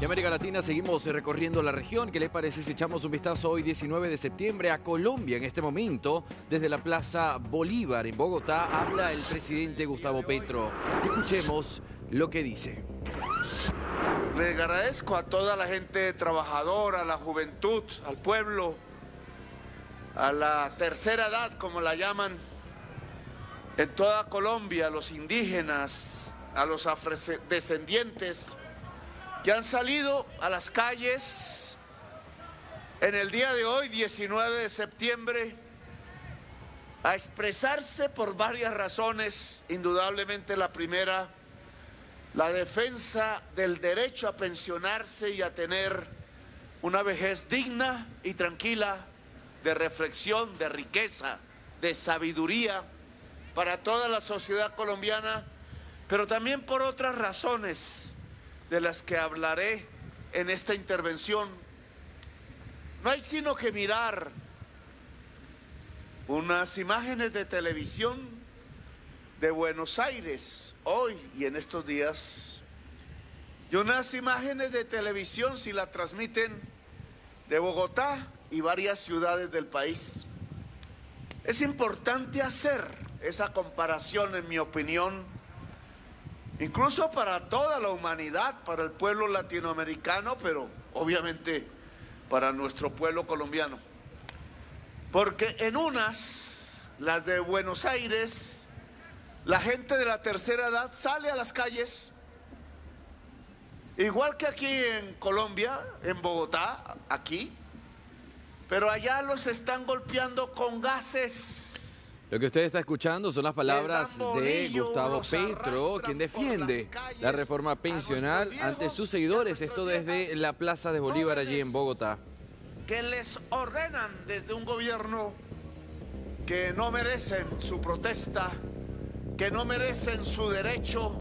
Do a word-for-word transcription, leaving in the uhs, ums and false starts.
De América Latina seguimos recorriendo la región. ¿Qué les parece si echamos un vistazo hoy diecinueve de septiembre a Colombia? En este momento, desde la Plaza Bolívar en Bogotá, habla el presidente Gustavo Petro. Escuchemos lo que dice. Les agradezco a toda la gente trabajadora, a la juventud, al pueblo, a la tercera edad, como la llaman, en toda Colombia, a los indígenas, a los afrodescendientes, que han salido a las calles en el día de hoy, diecinueve de septiembre, a expresarse por varias razones. Indudablemente la primera, la defensa del derecho a pensionarse y a tener una vejez digna y tranquila, de reflexión, de riqueza, de sabiduría para toda la sociedad colombiana, pero también por otras razones de las que hablaré en esta intervención. No hay sino que mirar unas imágenes de televisión de Buenos Aires hoy y en estos días, y unas imágenes de televisión, si la transmiten, de Bogotá y varias ciudades del país. Es importante hacer esa comparación, en mi opinión, incluso para toda la humanidad, para el pueblo latinoamericano, pero obviamente para nuestro pueblo colombiano. Porque en unas, las de Buenos Aires, la gente de la tercera edad sale a las calles, igual que aquí en Colombia, en Bogotá, aquí, pero allá los están golpeando con gases. Lo que usted está escuchando son las palabras de Gustavo Petro, quien defiende la reforma pensional ante sus seguidores, esto desde la Plaza de Bolívar allí en Bogotá. Que les ordenan desde un gobierno que no merecen su protesta, que no merecen su derecho